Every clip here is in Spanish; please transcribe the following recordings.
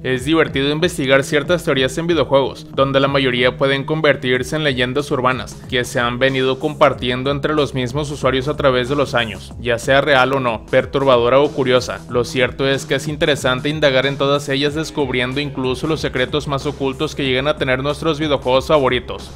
Es divertido investigar ciertas teorías en videojuegos, donde la mayoría pueden convertirse en leyendas urbanas, que se han venido compartiendo entre los mismos usuarios a través de los años, ya sea real o no, perturbadora o curiosa. Lo cierto es que es interesante indagar en todas ellas, descubriendo incluso los secretos más ocultos que llegan a tener nuestros videojuegos favoritos.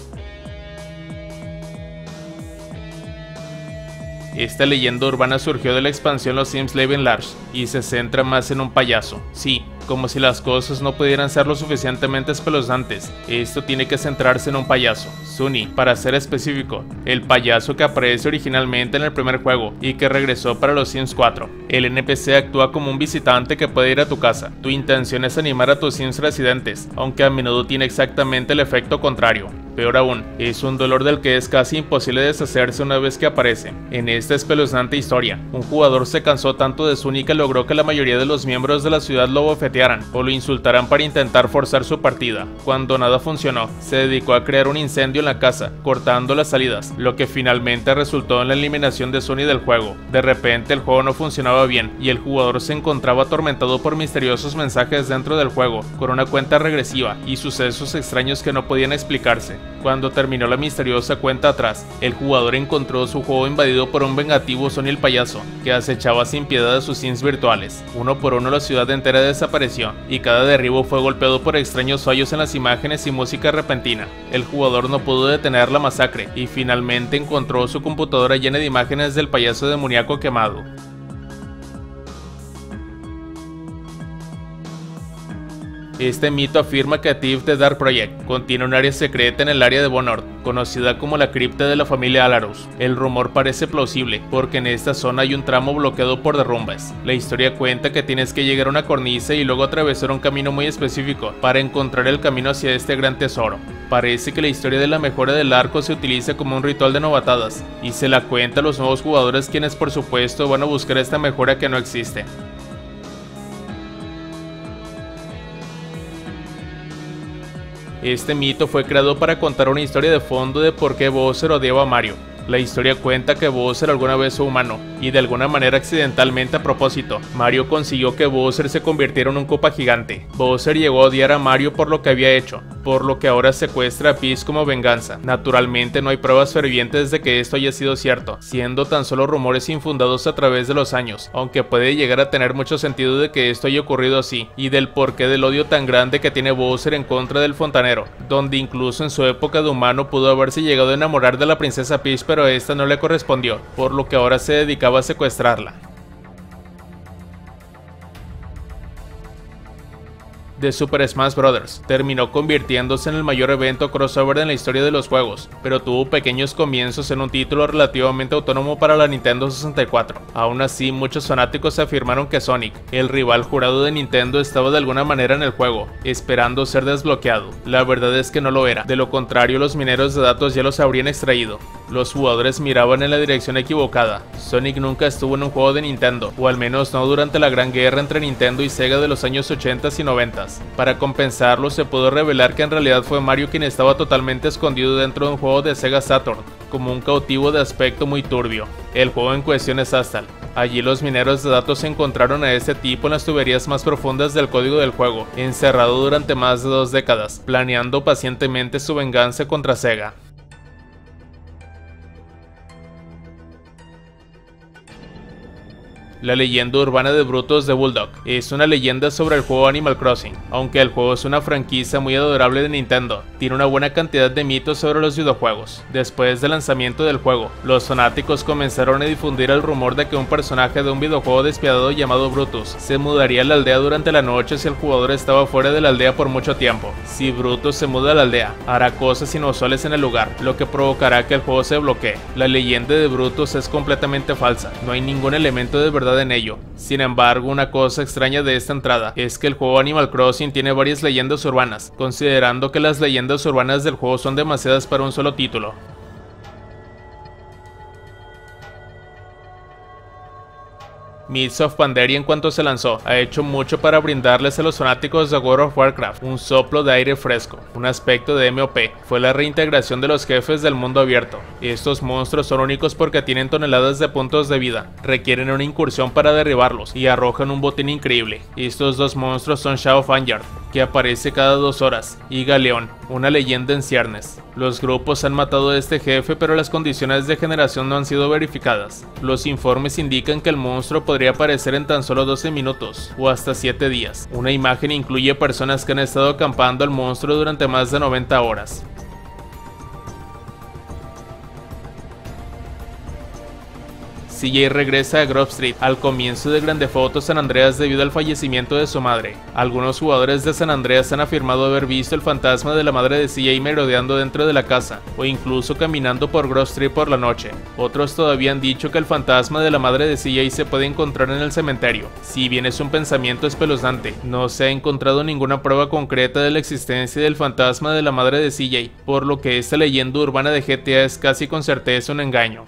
Esta leyenda urbana surgió de la expansión Los Sims Live and Large y se centra más en un payaso. Sí, como si las cosas no pudieran ser lo suficientemente espeluznantes, esto tiene que centrarse en un payaso, Sunny, para ser específico, el payaso que aparece originalmente en el primer juego y que regresó para los Sims 4. El NPC actúa como un visitante que puede ir a tu casa. Tu intención es animar a tus Sims residentes, aunque a menudo tiene exactamente el efecto contrario. Peor aún, es un dolor del que es casi imposible deshacerse una vez que aparece. En esta espeluznante historia, un jugador se cansó tanto de Sunny que logró que la mayoría de los miembros de la ciudad lo bofetearan o lo insultaran para intentar forzar su partida. Cuando nada funcionó, se dedicó a crear un incendio en la casa, cortando las salidas, lo que finalmente resultó en la eliminación de Sunny del juego. De repente el juego no funcionaba bien y el jugador se encontraba atormentado por misteriosos mensajes dentro del juego, con una cuenta regresiva y sucesos extraños que no podían explicarse. Cuando terminó la misteriosa cuenta atrás, el jugador encontró su juego invadido por un vengativo Sunny el payaso, que acechaba sin piedad a sus Sims virtuales. Uno por uno la ciudad entera desapareció, y cada derribo fue golpeado por extraños fallos en las imágenes y música repentina. El jugador no pudo detener la masacre, y finalmente encontró su computadora llena de imágenes del payaso demoníaco quemado. Este mito afirma que Thief The Dark Project contiene un área secreta en el área de Bonord, conocida como la cripta de la familia Alarus. El rumor parece plausible, porque en esta zona hay un tramo bloqueado por derrumbes. La historia cuenta que tienes que llegar a una cornisa y luego atravesar un camino muy específico para encontrar el camino hacia este gran tesoro. Parece que la historia de la mejora del arco se utiliza como un ritual de novatadas, y se la cuenta a los nuevos jugadores, quienes por supuesto van a buscar esta mejora que no existe. Este mito fue creado para contar una historia de fondo de por qué Bowser odiaba a Mario. La historia cuenta que Bowser alguna vez fue humano, y de alguna manera accidentalmente a propósito, Mario consiguió que Bowser se convirtiera en un Koopa gigante. Bowser llegó a odiar a Mario por lo que había hecho, por lo que ahora secuestra a Peach como venganza. Naturalmente no hay pruebas fervientes de que esto haya sido cierto, siendo tan solo rumores infundados a través de los años, aunque puede llegar a tener mucho sentido de que esto haya ocurrido así, y del porqué del odio tan grande que tiene Bowser en contra del fontanero, donde incluso en su época de humano pudo haberse llegado a enamorar de la princesa Peach, pero esta no le correspondió, por lo que ahora se dedicaba a secuestrarla. de Super Smash Bros. Terminó convirtiéndose en el mayor evento crossover en la historia de los juegos, pero tuvo pequeños comienzos en un título relativamente autónomo para la Nintendo 64. Aún así, muchos fanáticos afirmaron que Sonic, el rival jurado de Nintendo, estaba de alguna manera en el juego, esperando ser desbloqueado. La verdad es que no lo era, de lo contrario los mineros de datos ya los habrían extraído. Los jugadores miraban en la dirección equivocada. Sonic nunca estuvo en un juego de Nintendo, o al menos no durante la gran guerra entre Nintendo y Sega de los años 80 y 90. Para compensarlo, se pudo revelar que en realidad fue Mario quien estaba totalmente escondido dentro de un juego de Sega Saturn, como un cautivo de aspecto muy turbio. El juego en cuestión es Astal. Allí los mineros de datos encontraron a este tipo en las tuberías más profundas del código del juego, encerrado durante más de 2 décadas, planeando pacientemente su venganza contra Sega. La leyenda urbana de Brutus de Bulldog es una leyenda sobre el juego Animal Crossing. Aunque el juego es una franquicia muy adorable de Nintendo, tiene una buena cantidad de mitos sobre los videojuegos. Después del lanzamiento del juego, los fanáticos comenzaron a difundir el rumor de que un personaje de un videojuego despiadado llamado Brutus se mudaría a la aldea durante la noche si el jugador estaba fuera de la aldea por mucho tiempo. Si Brutus se muda a la aldea, hará cosas inusuales en el lugar, lo que provocará que el juego se bloquee. La leyenda de Brutus es completamente falsa, no hay ningún elemento de verdad en ello. Sin embargo, una cosa extraña de esta entrada es que el juego Animal Crossing tiene varias leyendas urbanas, considerando que las leyendas urbanas del juego son demasiadas para un solo título. Mists of Pandaria, en cuanto se lanzó, ha hecho mucho para brindarles a los fanáticos de World of Warcraft un soplo de aire fresco. Un aspecto de MOP fue la reintegración de los jefes del mundo abierto. Estos monstruos son únicos porque tienen toneladas de puntos de vida, requieren una incursión para derribarlos y arrojan un botín increíble. Estos dos monstruos son Shadow Fanyard, que aparece cada 2 horas, y Galeón, una leyenda en ciernes. Los grupos han matado a este jefe, pero las condiciones de generación no han sido verificadas. Los informes indican que el monstruo podría aparecer en tan solo 12 minutos o hasta 7 días. Una imagen incluye personas que han estado acampando al monstruo durante más de 90 horas. CJ regresa a Grove Street al comienzo de Grand Theft Auto San Andreas debido al fallecimiento de su madre. Algunos jugadores de San Andreas han afirmado haber visto el fantasma de la madre de CJ merodeando dentro de la casa, o incluso caminando por Grove Street por la noche. Otros todavía han dicho que el fantasma de la madre de CJ se puede encontrar en el cementerio. Si bien es un pensamiento espeluznante, no se ha encontrado ninguna prueba concreta de la existencia del fantasma de la madre de CJ, por lo que esta leyenda urbana de GTA es casi con certeza un engaño.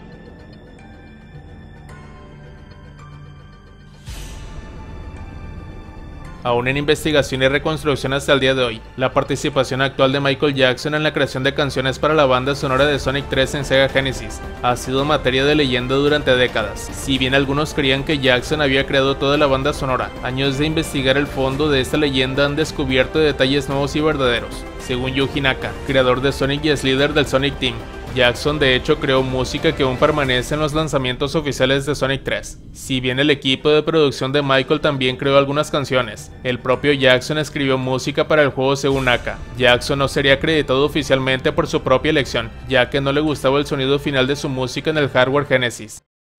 Aún en investigación y reconstrucción hasta el día de hoy, la participación actual de Michael Jackson en la creación de canciones para la banda sonora de Sonic 3 en Sega Genesis ha sido materia de leyenda durante décadas. Si bien algunos creían que Jackson había creado toda la banda sonora, años de investigar el fondo de esta leyenda han descubierto detalles nuevos y verdaderos. Según Yuji Naka, creador de Sonic y ex líder del Sonic Team, Jackson de hecho creó música que aún permanece en los lanzamientos oficiales de Sonic 3. Si bien el equipo de producción de Michael también creó algunas canciones, el propio Jackson escribió música para el juego según Naka. Jackson no sería acreditado oficialmente por su propia elección, ya que no le gustaba el sonido final de su música en el hardware Genesis.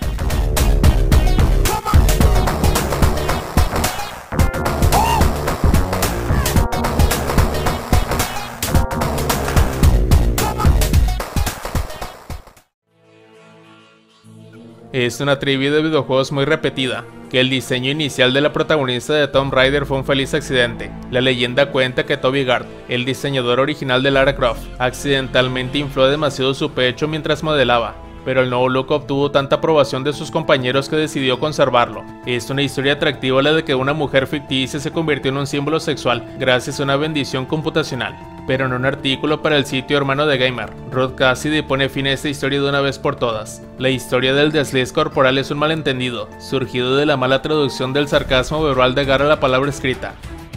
Es una trivia de videojuegos muy repetida, que el diseño inicial de la protagonista de Tomb Raider fue un feliz accidente. La leyenda cuenta que Toby Gard, el diseñador original de Lara Croft, accidentalmente infló demasiado su pecho mientras modelaba, pero el nuevo look obtuvo tanta aprobación de sus compañeros que decidió conservarlo. Es una historia atractiva la de que una mujer ficticia se convirtió en un símbolo sexual gracias a una bendición computacional. Pero en un artículo para el sitio hermano de Gamer, Rod Cassidy pone fin a esta historia de una vez por todas. La historia del desliz corporal es un malentendido, surgido de la mala traducción del sarcasmo verbal de Gar a la palabra escrita.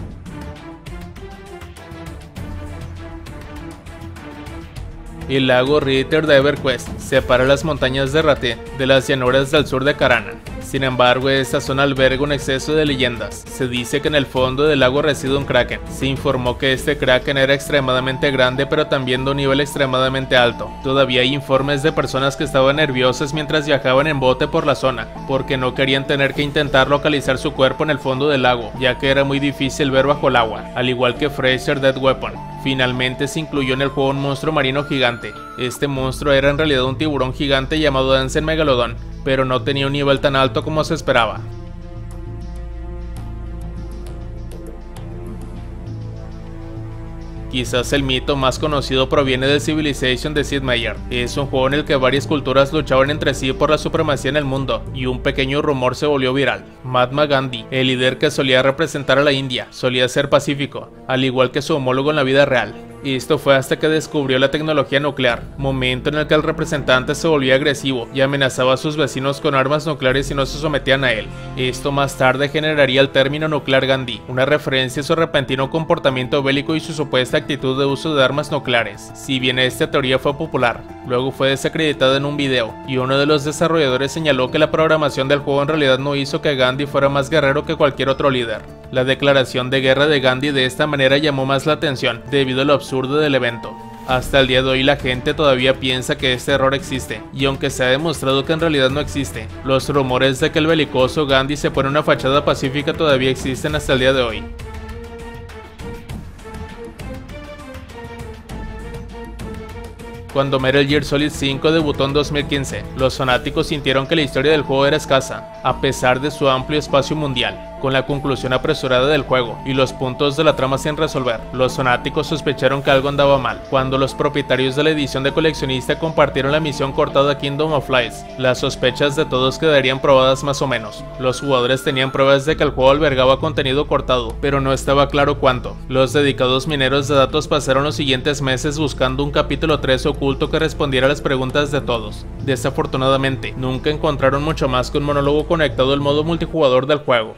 El lago Ritter de EverQuest separa las montañas de Raté de las llanuras del sur de Karana. Sin embargo, esta zona alberga un exceso de leyendas. Se dice que en el fondo del lago reside un kraken. Se informó que este kraken era extremadamente grande, pero también de un nivel extremadamente alto. Todavía hay informes de personas que estaban nerviosas mientras viajaban en bote por la zona, porque no querían tener que intentar localizar su cuerpo en el fondo del lago, ya que era muy difícil ver bajo el agua, al igual que Fraser Dead Weapon. Finalmente se incluyó en el juego un monstruo marino gigante. Este monstruo era en realidad un tiburón gigante llamado Ansem Megalodon, pero no tenía un nivel tan alto como se esperaba. Quizás el mito más conocido proviene de Civilization de Sid Meier. Es un juego en el que varias culturas luchaban entre sí por la supremacía en el mundo, y un pequeño rumor se volvió viral. Mahatma Gandhi, el líder que solía representar a la India, solía ser pacífico, al igual que su homólogo en la vida real. Y esto fue hasta que descubrió la tecnología nuclear, momento en el que el representante se volvía agresivo y amenazaba a sus vecinos con armas nucleares si no se sometían a él. Esto más tarde generaría el término nuclear Gandhi, una referencia a su repentino comportamiento bélico y su supuesta actitud de uso de armas nucleares. Si bien esta teoría fue popular, luego fue desacreditada en un video, y uno de los desarrolladores señaló que la programación del juego en realidad no hizo que Gandhi fuera más guerrero que cualquier otro líder. La declaración de guerra de Gandhi de esta manera llamó más la atención, debido a lo absurdo del evento. Hasta el día de hoy la gente todavía piensa que este error existe, y aunque se ha demostrado que en realidad no existe, los rumores de que el belicoso Gandhi se pone una fachada pacífica todavía existen hasta el día de hoy. Cuando Metal Gear Solid 5 debutó en 2015, los fanáticos sintieron que la historia del juego era escasa, a pesar de su amplio espacio mundial. Con la conclusión apresurada del juego y los puntos de la trama sin resolver, los fanáticos sospecharon que algo andaba mal. Cuando los propietarios de la edición de coleccionista compartieron la misión cortada Kingdom of Lies, las sospechas de todos quedarían probadas más o menos. Los jugadores tenían pruebas de que el juego albergaba contenido cortado, pero no estaba claro cuánto. Los dedicados mineros de datos pasaron los siguientes meses buscando un capítulo 3 oculto que respondiera a las preguntas de todos. Desafortunadamente, nunca encontraron mucho más que un monólogo conectado al modo multijugador del juego.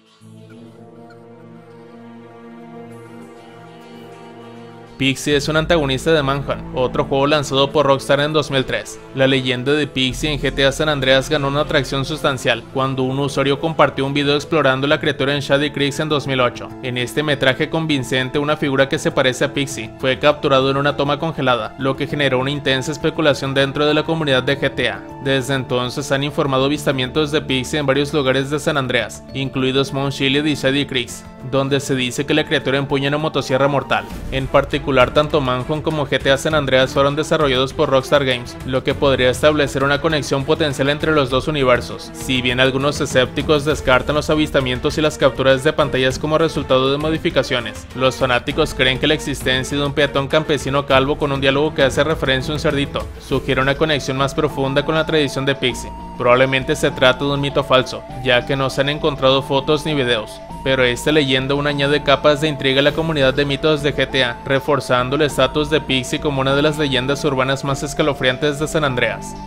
Pixie es un antagonista de Manhunt, otro juego lanzado por Rockstar en 2003. La leyenda de Pixie en GTA San Andreas ganó una atracción sustancial cuando un usuario compartió un video explorando la criatura en Shady Creek en 2008. En este metraje convincente, una figura que se parece a Pixie fue capturado en una toma congelada, lo que generó una intensa especulación dentro de la comunidad de GTA. Desde entonces han informado avistamientos de Pixie en varios lugares de San Andreas, incluidos Mount Chiliad y Shady Creek, donde se dice que la criatura empuña una motosierra mortal. En particular, tanto Manhunt como GTA San Andreas fueron desarrollados por Rockstar Games, lo que podría establecer una conexión potencial entre los dos universos. Si bien algunos escépticos descartan los avistamientos y las capturas de pantallas como resultado de modificaciones, los fanáticos creen que la existencia de un peatón campesino calvo con un diálogo que hace referencia a un cerdito sugiere una conexión más profunda con la tradición de Pixie. Probablemente se trata de un mito falso, ya que no se han encontrado fotos ni videos, pero esta leyenda aún añade capas de intriga a la comunidad de mitos de GTA, reforzando el estatus de Pixie como una de las leyendas urbanas más escalofriantes de San Andreas.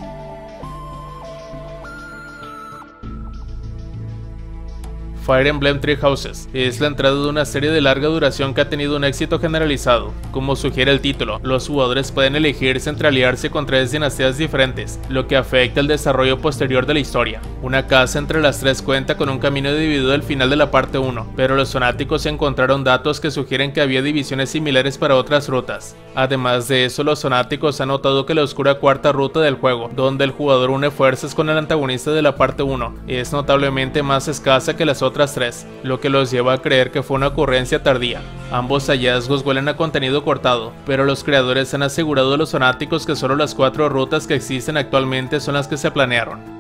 Fire Emblem Three Houses es la entrada de una serie de larga duración que ha tenido un éxito generalizado. Como sugiere el título, los jugadores pueden elegirse entre aliarse con 3 dinastías diferentes, lo que afecta el desarrollo posterior de la historia. Una casa entre las 3 cuenta con un camino dividido al final de la parte 1, pero los fanáticos encontraron datos que sugieren que había divisiones similares para otras rutas. Además de eso, los fanáticos han notado que la oscura cuarta ruta del juego, donde el jugador une fuerzas con el antagonista de la parte 1, es notablemente más escasa que las otras 3, lo que los lleva a creer que fue una ocurrencia tardía. Ambos hallazgos huelen a contenido cortado, pero los creadores han asegurado a los fanáticos que solo las 4 rutas que existen actualmente son las que se planearon.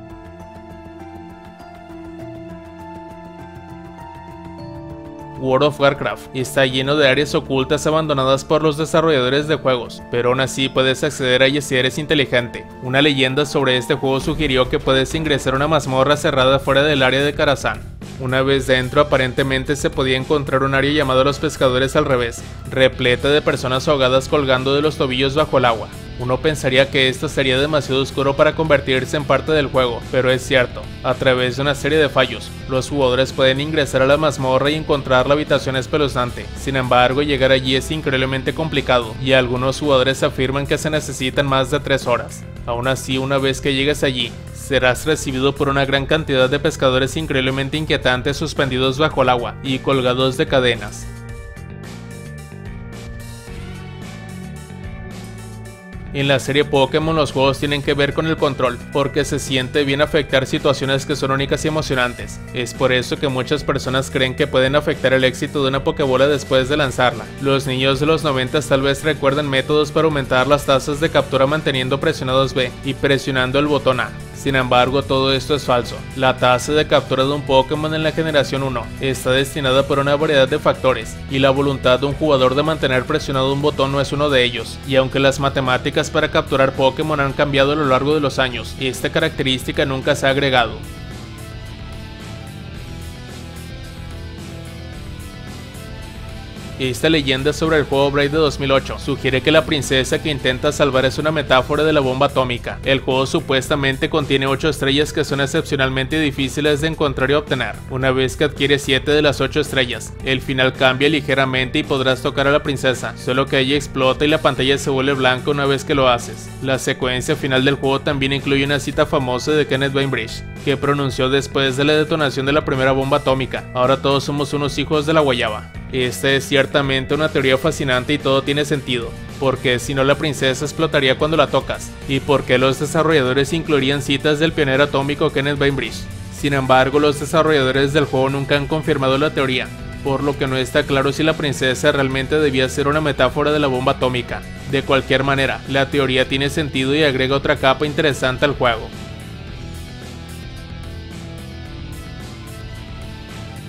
World of Warcraft está lleno de áreas ocultas abandonadas por los desarrolladores de juegos, pero aún así puedes acceder a ellas si eres inteligente. Una leyenda sobre este juego sugirió que puedes ingresar a una mazmorra cerrada fuera del área de Karazhan. Una vez dentro, aparentemente se podía encontrar un área llamada Los Pescadores al Revés, repleta de personas ahogadas colgando de los tobillos bajo el agua. Uno pensaría que esto sería demasiado oscuro para convertirse en parte del juego, pero es cierto. A través de una serie de fallos, los jugadores pueden ingresar a la mazmorra y encontrar la habitación espeluznante. Sin embargo, llegar allí es increíblemente complicado, y algunos jugadores afirman que se necesitan más de 3 horas. Aún así, una vez que llegues allí, serás recibido por una gran cantidad de pescadores increíblemente inquietantes suspendidos bajo el agua y colgados de cadenas. En la serie Pokémon los juegos tienen que ver con el control, porque se siente bien afectar situaciones que son únicas y emocionantes. Es por eso que muchas personas creen que pueden afectar el éxito de una Pokébola después de lanzarla. Los niños de los 90 tal vez recuerden métodos para aumentar las tasas de captura manteniendo presionados B y presionando el botón A. Sin embargo, todo esto es falso. La tasa de captura de un Pokémon en la generación 1 está destinada por una variedad de factores, y la voluntad de un jugador de mantener presionado un botón no es uno de ellos. Y aunque las matemáticas para capturar Pokémon han cambiado a lo largo de los años, esta característica nunca se ha agregado. Esta leyenda sobre el juego Braid de 2008 sugiere que la princesa que intenta salvar es una metáfora de la bomba atómica. El juego supuestamente contiene 8 estrellas que son excepcionalmente difíciles de encontrar y obtener. Una vez que adquieres 7 de las 8 estrellas, el final cambia ligeramente y podrás tocar a la princesa, solo que ella explota y la pantalla se vuelve blanca una vez que lo haces. La secuencia final del juego también incluye una cita famosa de Kenneth Bainbridge, que pronunció después de la detonación de la primera bomba atómica: "Ahora todos somos unos hijos de la guayaba". Esta es ciertamente una teoría fascinante y todo tiene sentido, porque si no la princesa explotaría cuando la tocas, y por qué los desarrolladores incluirían citas del pionero atómico Kenneth Bainbridge. Sin embargo, los desarrolladores del juego nunca han confirmado la teoría, por lo que no está claro si la princesa realmente debía ser una metáfora de la bomba atómica. De cualquier manera, la teoría tiene sentido y agrega otra capa interesante al juego.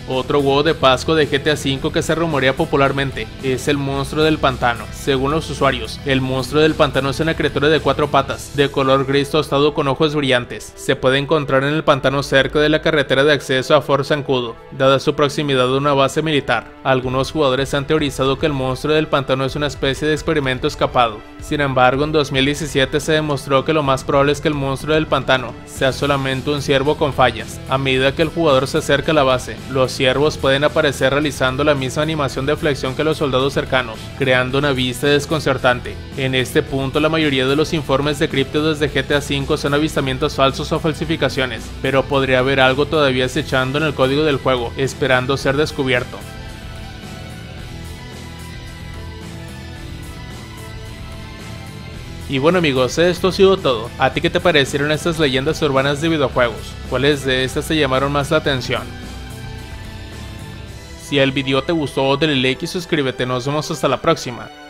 Otro huevo de Pascua de GTA V que se rumorea popularmente es el monstruo del pantano. Según los usuarios, el monstruo del pantano es una criatura de 4 patas, de color gris tostado con ojos brillantes. Se puede encontrar en el pantano cerca de la carretera de acceso a Fort Zancudo, dada su proximidad a una base militar. Algunos jugadores han teorizado que el monstruo del pantano es una especie de experimento escapado. Sin embargo, en 2017 se demostró que lo más probable es que el monstruo del pantano sea solamente un ciervo con fallas. A medida que el jugador se acerca a la base, los ciervos pueden aparecer realizando la misma animación de flexión que los soldados cercanos, creando una vista desconcertante. En este punto, la mayoría de los informes de críptidos de GTA V son avistamientos falsos o falsificaciones, pero podría haber algo todavía acechando en el código del juego, esperando ser descubierto. Y bueno amigos, esto ha sido todo. ¿A ti qué te parecieron estas leyendas urbanas de videojuegos? ¿Cuáles de estas te llamaron más la atención? Si el video te gustó, dale like y suscríbete. Nos vemos hasta la próxima.